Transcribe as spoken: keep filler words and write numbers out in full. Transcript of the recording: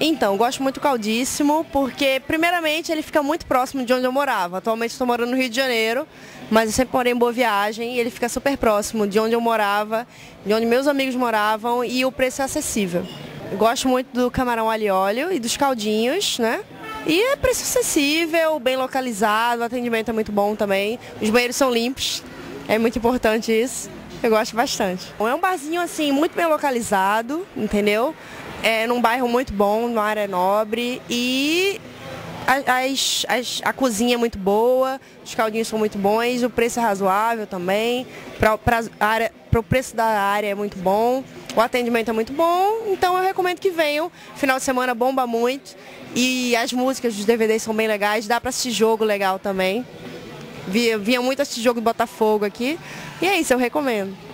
Então, gosto muito do Caldíssimo, porque primeiramente ele fica muito próximo de onde eu morava. Atualmente estou morando no Rio de Janeiro, mas eu sempre morei em Boa Viagem e ele fica super próximo de onde eu morava, de onde meus amigos moravam, e o preço é acessível. Eu gosto muito do camarão alho e óleo e dos caldinhos, né? E é preço acessível, bem localizado, o atendimento é muito bom também. Os banheiros são limpos, é muito importante isso. Eu gosto bastante. É um barzinho assim, muito bem localizado, entendeu? É num bairro muito bom, numa área nobre, e as, as, a cozinha é muito boa, os caldinhos são muito bons, o preço é razoável também, para o preço da área é muito bom, o atendimento é muito bom, então eu recomendo que venham. Final de semana bomba muito e as músicas dos D V Ds são bem legais, dá para assistir jogo legal também. Vinha, vinha muito assistir jogo do Botafogo aqui, e é isso, eu recomendo.